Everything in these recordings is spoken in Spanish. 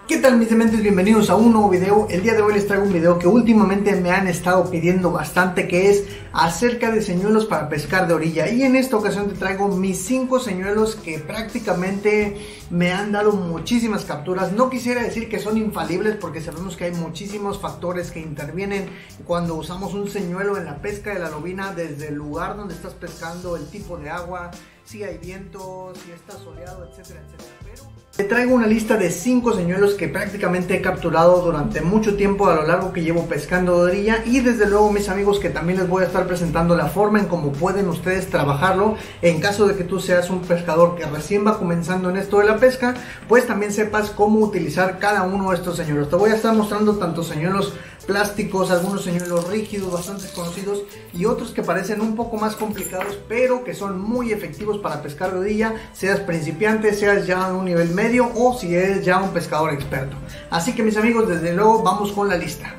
¿Qué tal mis dementes? Bienvenidos a un nuevo video. El día de hoy les traigo un video que últimamente me han estado pidiendo bastante, que es acerca de señuelos para pescar de orilla. Y en esta ocasión te traigo mis 5 señuelos que prácticamente me han dado muchísimas capturas. No quisiera decir que son infalibles porque sabemos que hay muchísimos factores que intervienen cuando usamos un señuelo en la pesca de la lobina, desde el lugar donde estás pescando, el tipo de agua, si hay viento, si está soleado, etcétera, etcétera. Pero te traigo una lista de 5 señuelos que prácticamente he capturado durante mucho tiempo a lo largo que llevo pescando de orilla, y desde luego mis amigos que también les voy a estar presentando la forma en cómo pueden ustedes trabajarlo en caso de que tú seas un pescador que recién va comenzando en esto de la pesca, pues también sepas cómo utilizar cada uno de estos señuelos. Te voy a estar mostrando tanto señuelos plásticos, algunos señuelos rígidos, bastante conocidos, y otros que parecen un poco más complicados, pero que son muy efectivos para pescar de orilla, seas principiante, seas ya a un nivel medio o si eres ya un pescador experto. Así que mis amigos, desde luego vamos con la lista.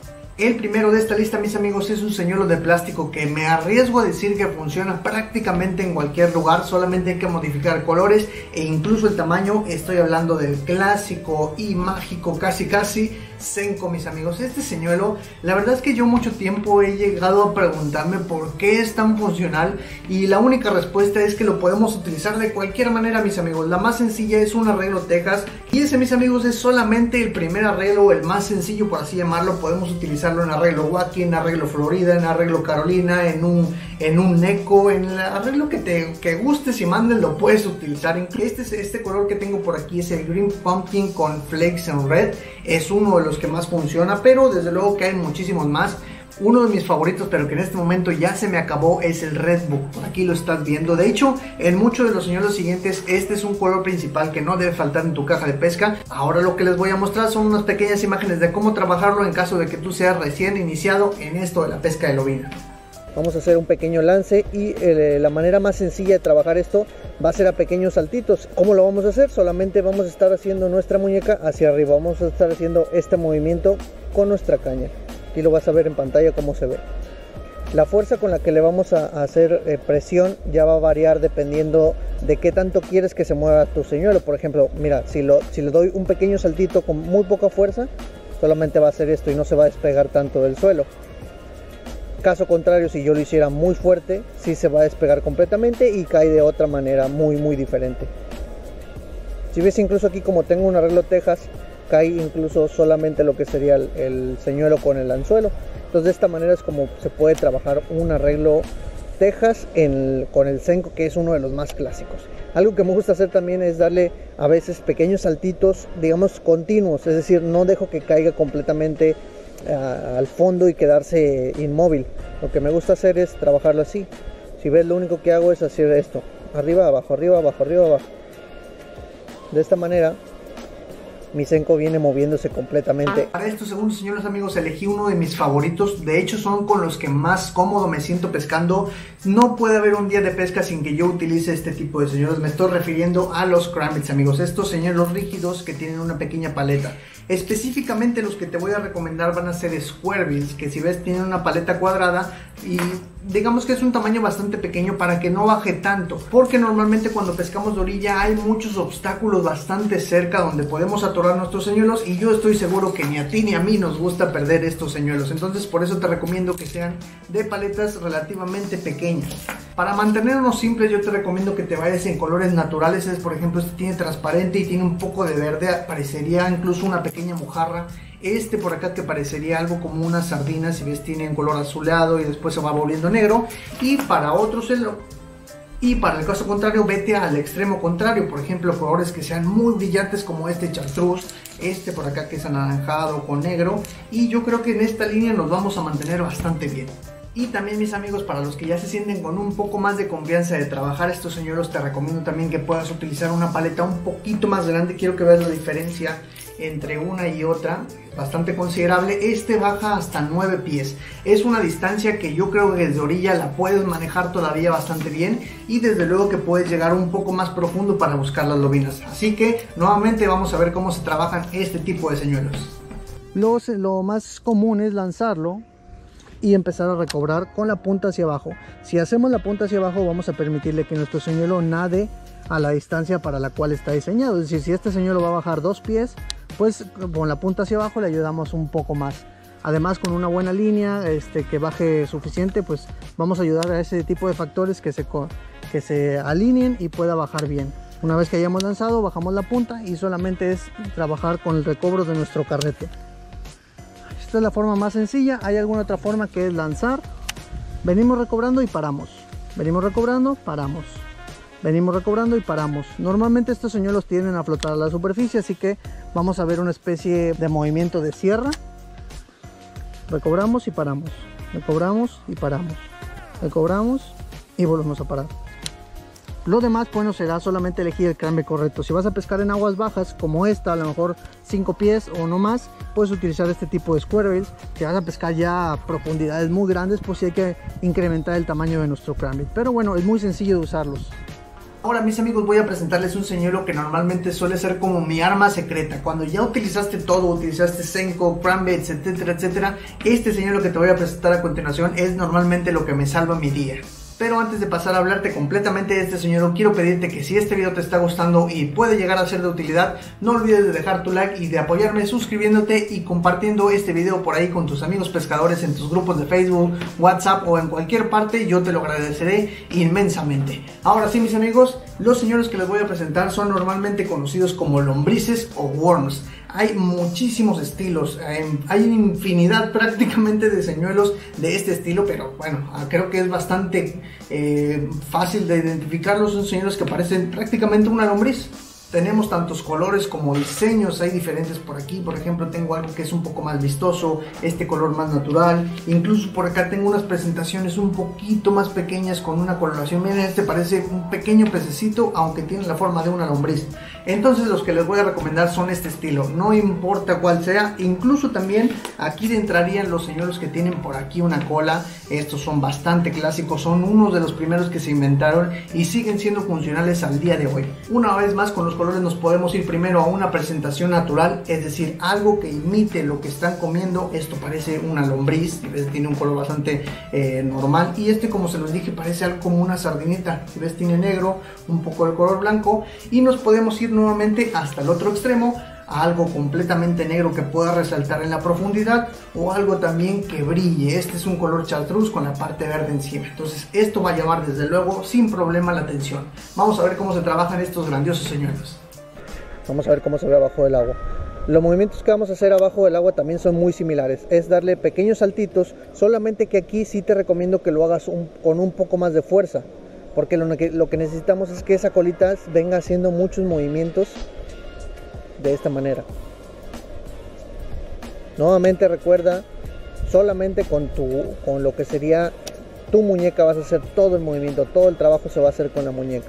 El primero de esta lista, mis amigos, es un señuelo de plástico que me arriesgo a decir que funciona prácticamente en cualquier lugar. Solamente hay que modificar colores e incluso el tamaño. Estoy hablando del clásico y mágico casi Senko, mis amigos. Este señuelo, la verdad es que yo mucho tiempo he llegado a preguntarme por qué es tan funcional, y la única respuesta es que lo podemos utilizar de cualquier manera, mis amigos. La más sencilla es un arreglo Texas, y ese, mis amigos, es solamente el primer arreglo, el más sencillo por así llamarlo. Podemos utilizarlo en arreglo Wacky, en arreglo Florida, en arreglo Carolina, en un Neko, en el arreglo que gustes y mandes lo puedes utilizar. Este color que tengo por aquí es el Green Pumpkin con Flakes en Red. Es uno de los que más funciona, pero desde luego que hay muchísimos más. Uno de mis favoritos, pero que en este momento ya se me acabó, es el Redbook. Por aquí lo estás viendo. De hecho, en muchos de los señuelos siguientes, este es un color principal que no debe faltar en tu caja de pesca. Ahora lo que les voy a mostrar son unas pequeñas imágenes de cómo trabajarlo en caso de que tú seas recién iniciado en esto de la pesca de lobina. Vamos a hacer un pequeño lance, y la manera más sencilla de trabajar esto va a ser a pequeños saltitos. ¿Cómo lo vamos a hacer? Solamente vamos a estar haciendo nuestra muñeca hacia arriba. Vamos a estar haciendo este movimiento con nuestra caña. Aquí lo vas a ver en pantalla cómo se ve. La fuerza con la que le vamos a hacer presión ya va a variar dependiendo de qué tanto quieres que se mueva tu señuelo. Por ejemplo, mira, si le doy un pequeño saltito con muy poca fuerza, solamente va a hacer esto y no se va a despegar tanto del suelo. Caso contrario, si yo lo hiciera muy fuerte, sí se va a despegar completamente y cae de otra manera muy diferente. Si ves, incluso aquí como tengo un arreglo Texas, cae incluso solamente lo que sería el señuelo con el anzuelo. Entonces de esta manera es como se puede trabajar un arreglo Texas con el Senko, que es uno de los más clásicos. Algo que me gusta hacer también es darle a veces pequeños saltitos, digamos continuos, es decir, no dejo que caiga completamente al fondo y quedarse inmóvil. Lo que me gusta hacer es trabajarlo así. Si ves, lo único que hago es hacer esto: arriba, abajo, arriba, abajo, arriba, abajo. De esta manera mi Senko viene moviéndose completamente. Para estos segundos señuelos, amigos, elegí uno de mis favoritos. De hecho son con los que más cómodo me siento pescando. No puede haber un día de pesca sin que yo utilice este tipo de señuelos. Me estoy refiriendo a los Crammits, amigos. Estos señuelos rígidos que tienen una pequeña paleta. Específicamente los que te voy a recomendar van a ser Squarebills, que si ves tienen una paleta cuadrada y digamos que es un tamaño bastante pequeño para que no baje tanto, porque normalmente cuando pescamos de orilla hay muchos obstáculos bastante cerca donde podemos atorar nuestros señuelos, y yo estoy seguro que ni a ti ni a mí nos gusta perder estos señuelos. Entonces por eso te recomiendo que sean de paletas relativamente pequeñas. Para mantenernos simples, yo te recomiendo que te vayas en colores naturales. Por ejemplo, este tiene transparente y tiene un poco de verde, parecería incluso una pequeña mojarra. Este por acá que parecería algo como una sardina, si ves tiene un color azulado y después se va volviendo negro. Y para el caso contrario, vete al extremo contrario. Por ejemplo, colores que sean muy brillantes como este chartreuse, este por acá que es anaranjado con negro. Y yo creo que en esta línea nos vamos a mantener bastante bien. Y también, mis amigos, para los que ya se sienten con un poco más de confianza de trabajar estos señuelos, te recomiendo también que puedas utilizar una paleta un poquito más grande. Quiero que veas la diferencia entre una y otra, bastante considerable. Este baja hasta 9 pies. Es una distancia que yo creo que desde orilla la puedes manejar todavía bastante bien, y desde luego que puedes llegar un poco más profundo para buscar las lobinas. Así que nuevamente vamos a ver cómo se trabajan este tipo de señuelos. Lo más común es lanzarlo y empezar a recobrar con la punta hacia abajo. Si hacemos la punta hacia abajo, vamos a permitirle que nuestro señuelo nade a la distancia para la cual está diseñado. Es decir, si este señuelo va a bajar 2 pies, pues con la punta hacia abajo le ayudamos un poco más. Además, con una buena línea que baje suficiente, pues vamos a ayudar a ese tipo de factores que se alineen y pueda bajar bien. Una vez que hayamos lanzado, bajamos la punta y solamente es trabajar con el recobro de nuestro carrete. Esta es la forma más sencilla. Hay alguna otra forma, que es lanzar, venimos recobrando y paramos, venimos recobrando, paramos, venimos recobrando y paramos. Normalmente estos señuelos tienden a flotar a la superficie, así que vamos a ver una especie de movimiento de sierra. Recobramos y paramos, recobramos y paramos, recobramos y volvemos a parar. Lo demás, bueno, será solamente elegir el cambio correcto. Si vas a pescar en aguas bajas como esta, a lo mejor 5 pies o no más, puedes utilizar este tipo de square baits. Si vas a pescar ya a profundidades muy grandes, pues sí hay que incrementar el tamaño de nuestro crankbait. Pero bueno, es muy sencillo de usarlos. Ahora, mis amigos, voy a presentarles un señuelo que normalmente suele ser como mi arma secreta. Cuando ya utilizaste todo, utilizaste Senko, crankbaits, etcétera, etcétera, este señuelo que te voy a presentar a continuación es normalmente lo que me salva mi día. Pero antes de pasar a hablarte completamente de este señuelo, quiero pedirte que si este video te está gustando y puede llegar a ser de utilidad, no olvides de dejar tu like y de apoyarme suscribiéndote y compartiendo este video por ahí con tus amigos pescadores en tus grupos de Facebook, WhatsApp o en cualquier parte. Yo te lo agradeceré inmensamente. Ahora sí, mis amigos, los señuelos que les voy a presentar son normalmente conocidos como lombrices o worms. Hay muchísimos estilos, hay infinidad prácticamente de señuelos de este estilo, pero bueno, creo que es bastante fácil de identificarlos. Son señuelos que parecen prácticamente una lombriz. Tenemos tantos colores como diseños, hay diferentes por aquí. Por ejemplo, tengo algo que es un poco más vistoso, este color más natural. Incluso por acá tengo unas presentaciones un poquito más pequeñas con una coloración. Miren, este parece un pequeño pececito, aunque tiene la forma de una lombriz. Entonces los que les voy a recomendar son este estilo, no importa cuál sea. Incluso también aquí entrarían los señuelos que tienen por aquí una cola. Estos son bastante clásicos, son unos de los primeros que se inventaron y siguen siendo funcionales al día de hoy. Una vez más, con los colores nos podemos ir primero a una presentación natural, es decir, algo que imite lo que están comiendo. Esto parece una lombriz, tiene un color bastante normal, y este, como se los dije, parece algo como una sardinita. ¿Ves? Tiene negro, un poco de color blanco, y nos podemos ir nuevamente hasta el otro extremo, a algo completamente negro que pueda resaltar en la profundidad, o algo también que brille. Este es un color chartreuse con la parte verde encima. Entonces esto va a llamar desde luego sin problema la atención. Vamos a ver cómo se trabajan estos grandiosos señuelos. Vamos a ver cómo se ve abajo del agua. Los movimientos que vamos a hacer abajo del agua también son muy similares. Es darle pequeños saltitos, solamente que aquí sí te recomiendo que lo hagas con un poco más de fuerza, porque lo que necesitamos es que esa colita venga haciendo muchos movimientos de esta manera. Nuevamente recuerda, solamente con lo que sería tu muñeca vas a hacer todo el movimiento, todo el trabajo se va a hacer con la muñeca.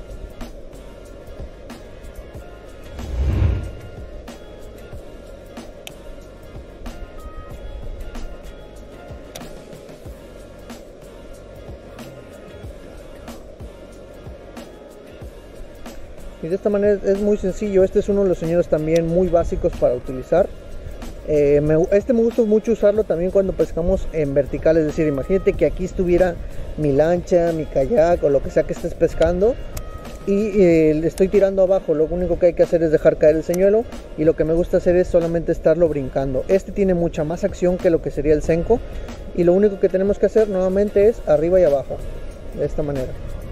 Y de esta manera es muy sencillo. Este es uno de los señuelos también muy básicos para utilizar. Me gusta mucho usarlo también cuando pescamos en vertical. Es decir, imagínate que aquí estuviera mi lancha, mi kayak o lo que sea que estés pescando, y le estoy tirando abajo. Lo único que hay que hacer es dejar caer el señuelo, y lo que me gusta hacer es solamente estarlo brincando. Este tiene mucha más acción que lo que sería el Senko, y lo único que tenemos que hacer nuevamente es arriba y abajo, de esta manera.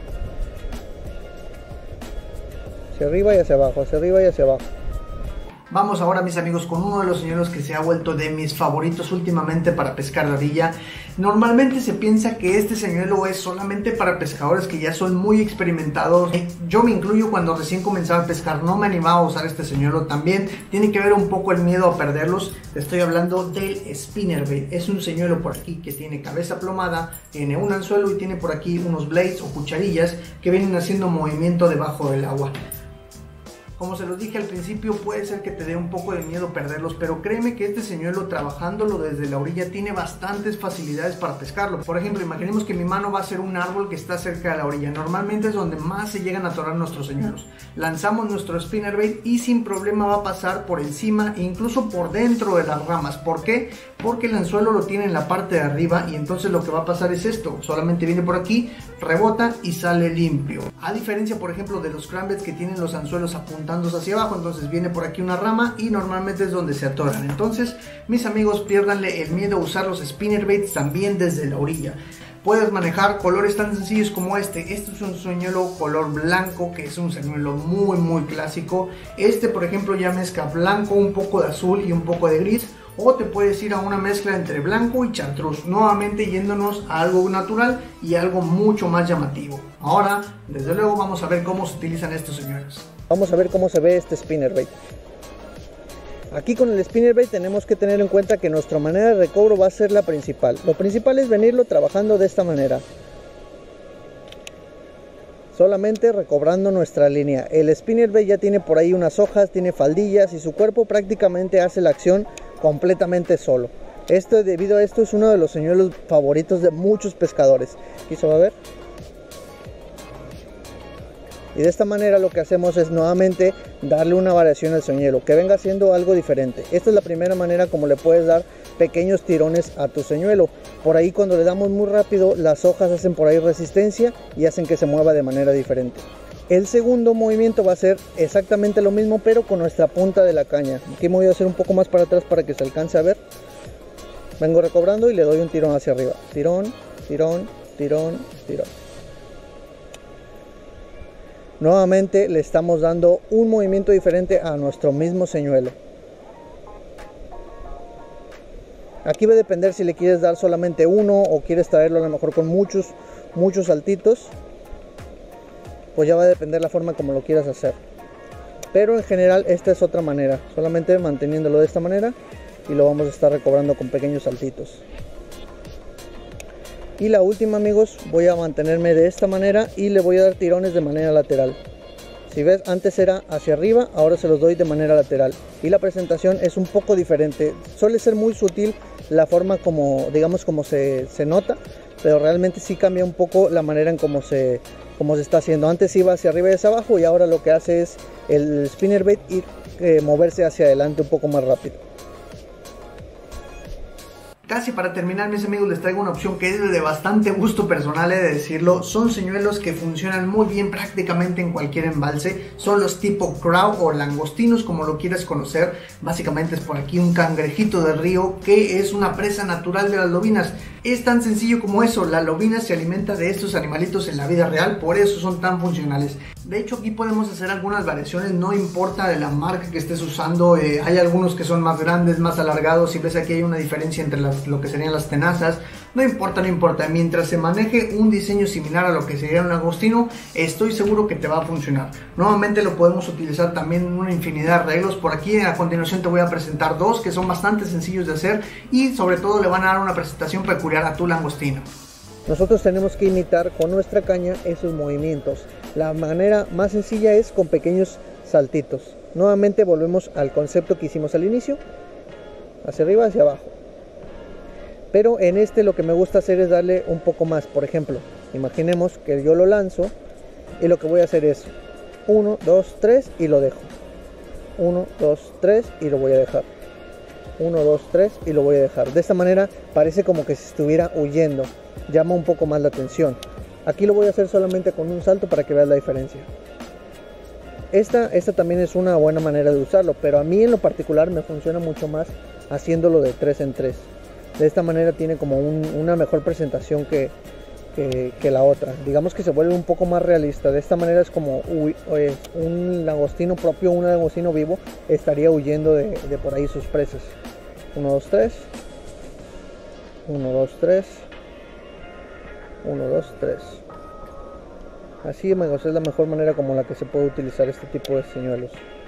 Hacia arriba y hacia abajo, hacia arriba y hacia abajo. Vamos ahora, mis amigos, con uno de los señuelos que se ha vuelto de mis favoritos últimamente para pescar de orilla. Normalmente se piensa que este señuelo es solamente para pescadores que ya son muy experimentados. Yo me incluyo, cuando recién comenzaba a pescar no me animaba a usar este señuelo. También tiene que ver un poco el miedo a perderlos. Te estoy hablando del spinnerbait. Es un señuelo por aquí que tiene cabeza plomada, tiene un anzuelo y tiene por aquí unos blades o cucharillas que vienen haciendo movimiento debajo del agua. Como se los dije al principio, puede ser que te dé un poco de miedo perderlos, pero créeme que este señuelo, trabajándolo desde la orilla, tiene bastantes facilidades para pescarlo. Por ejemplo, imaginemos que mi mano va a ser un árbol que está cerca de la orilla. Normalmente es donde más se llegan a atorar nuestros señuelos. Lanzamos nuestro spinnerbait y sin problema va a pasar por encima e incluso por dentro de las ramas. ¿Por qué? Porque el anzuelo lo tiene en la parte de arriba, y entonces lo que va a pasar es esto. Solamente viene por aquí, rebota y sale limpio. A diferencia, por ejemplo, de los crankbaits que tienen los anzuelos apuntados aventándose hacia abajo, entonces viene por aquí una rama y normalmente es donde se atoran. Entonces, mis amigos, piérdanle el miedo a usar los spinnerbaits también desde la orilla. Puedes manejar colores tan sencillos como este. Este es un señuelo color blanco, que es un señuelo muy clásico. Este, por ejemplo, ya mezcla blanco, un poco de azul y un poco de gris. O te puedes ir a una mezcla entre blanco y chartreuse, nuevamente yéndonos a algo natural y algo mucho más llamativo. Ahora, desde luego, vamos a ver cómo se utilizan estos señuelos. Vamos a ver cómo se ve este spinnerbait. Aquí con el spinnerbait tenemos que tener en cuenta que nuestra manera de recobro va a ser la principal. Lo principal es venirlo trabajando de esta manera. Solamente recobrando nuestra línea. El spinnerbait ya tiene por ahí unas hojas, tiene faldillas y su cuerpo prácticamente hace la acción completamente solo. Debido a esto es uno de los señuelos favoritos de muchos pescadores. Aquí se va a ver. Y de esta manera lo que hacemos es nuevamente darle una variación al señuelo, que venga siendo algo diferente. Esta es la primera manera como le puedes dar pequeños tirones a tu señuelo. Por ahí cuando le damos muy rápido, las hojas hacen por ahí resistencia y hacen que se mueva de manera diferente. El segundo movimiento va a ser exactamente lo mismo, pero con nuestra punta de la caña. Aquí me voy a hacer un poco más para atrás para que se alcance a ver. Vengo recobrando y le doy un tirón hacia arriba. Tirón, tirón, tirón, tirón. Nuevamente le estamos dando un movimiento diferente a nuestro mismo señuelo. Aquí va a depender si le quieres dar solamente uno o quieres traerlo a lo mejor con muchos saltitos. Pues ya va a depender la forma como lo quieras hacer. Pero en general esta es otra manera. Solamente manteniéndolo de esta manera y lo vamos a estar recobrando con pequeños saltitos. Y la última, amigos, voy a mantenerme de esta manera y le voy a dar tirones de manera lateral. Si ves, antes era hacia arriba, ahora se los doy de manera lateral. Y la presentación es un poco diferente. Suele ser muy sutil la forma como, digamos, como se nota, pero realmente sí cambia un poco la manera en cómo se está haciendo. Antes iba hacia arriba y hacia abajo y ahora lo que hace es el spinnerbait ir moverse hacia adelante un poco más rápido. Casi para terminar, mis amigos, les traigo una opción que es de bastante gusto personal, he de decirlo. Son señuelos que funcionan muy bien prácticamente en cualquier embalse. Son los tipo crow o langostinos, como lo quieras conocer. Básicamente es por aquí un cangrejito de río que es una presa natural de las lobinas. Es tan sencillo como eso. La lobina se alimenta de estos animalitos en la vida real, por eso son tan funcionales. De hecho, aquí podemos hacer algunas variaciones, no importa de la marca que estés usando. Hay algunos que son más grandes, más alargados. Si ves, aquí hay una diferencia entre lo que serían las tenazas. No importa, mientras se maneje un diseño similar a lo que sería un langostino, estoy seguro que te va a funcionar. Nuevamente lo podemos utilizar también en una infinidad de arreglos. Por aquí a continuación te voy a presentar dos que son bastante sencillos de hacer y sobre todo le van a dar una presentación peculiar a tu langostino. Nosotros tenemos que imitar con nuestra caña esos movimientos. La manera más sencilla es con pequeños saltitos. Nuevamente volvemos al concepto que hicimos al inicio, hacia arriba, hacia abajo. Pero en este lo que me gusta hacer es darle un poco más. Por ejemplo, imaginemos que yo lo lanzo y lo que voy a hacer es 1, 2, 3 y lo dejo. 1, 2, 3 y lo voy a dejar. 1, 2, 3 y lo voy a dejar. De esta manera parece como que se estuviera huyendo. Llama un poco más la atención. Aquí lo voy a hacer solamente con un salto para que veas la diferencia. Esta también es una buena manera de usarlo, pero a mí en lo particular me funciona mucho más haciéndolo de 3 en 3. De esta manera tiene como una mejor presentación que la otra. Digamos que se vuelve un poco más realista. De esta manera es como un langostino propio, un langostino vivo estaría huyendo de por ahí sus presas. 1, 2, 3. 1, 2, 3. 1, 2, 3. Así, amigos, es la mejor manera como la que se puede utilizar este tipo de señuelos.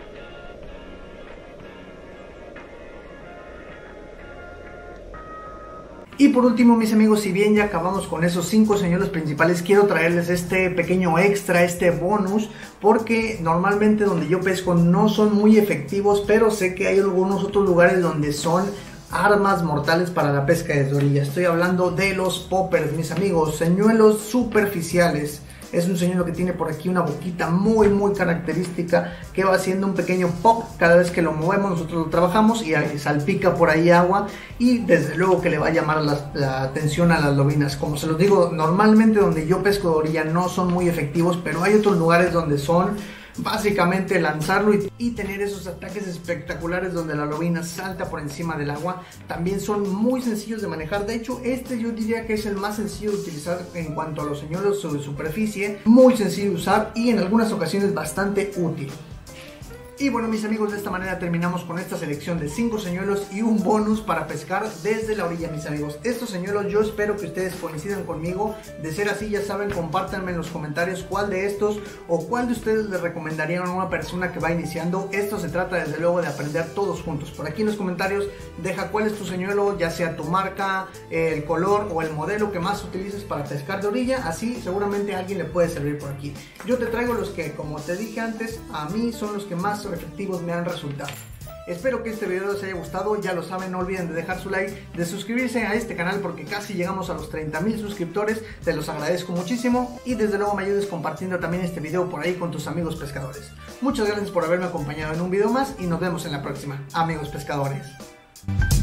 Y por último, mis amigos, si bien ya acabamos con esos 5 señuelos principales, quiero traerles este pequeño extra, este bonus, porque normalmente donde yo pesco no son muy efectivos, pero sé que hay algunos otros lugares donde son armas mortales para la pesca desde orilla. Estoy hablando de los poppers, mis amigos, señuelos superficiales. Es un señuelo que tiene por aquí una boquita muy característica que va haciendo un pequeño pop cada vez que lo movemos. Nosotros lo trabajamos y salpica por ahí agua y desde luego que le va a llamar la atención a las lobinas. Como se los digo, normalmente donde yo pesco de orilla no son muy efectivos, pero hay otros lugares donde son básicamente lanzarlo y tener esos ataques espectaculares donde la lobina salta por encima del agua. También son muy sencillos de manejar. De hecho, este yo diría que es el más sencillo de utilizar en cuanto a los señuelos de superficie. Muy sencillo de usar y en algunas ocasiones bastante útil. Y bueno, mis amigos, de esta manera terminamos con esta selección de 5 señuelos y un bonus para pescar desde la orilla, mis amigos. Estos señuelos yo espero que ustedes coincidan conmigo. De ser así, ya saben, compártanme en los comentarios cuál de estos o cuál de ustedes les recomendarían a una persona que va iniciando. Esto se trata desde luego de aprender todos juntos. Por aquí en los comentarios deja cuál es tu señuelo, ya sea tu marca, el color o el modelo que más utilices para pescar de orilla. Así seguramente a alguien le puede servir por aquí. Yo te traigo los que, como te dije antes, a mí son los que más efectivos me han resultado. Espero que este video les haya gustado. Ya lo saben, no olviden de dejar su like, de suscribirse a este canal porque casi llegamos a los 30,000 suscriptores. Te los agradezco muchísimo y desde luego me ayudes compartiendo también este video por ahí con tus amigos pescadores. Muchas gracias por haberme acompañado en un video más y nos vemos en la próxima, amigos pescadores.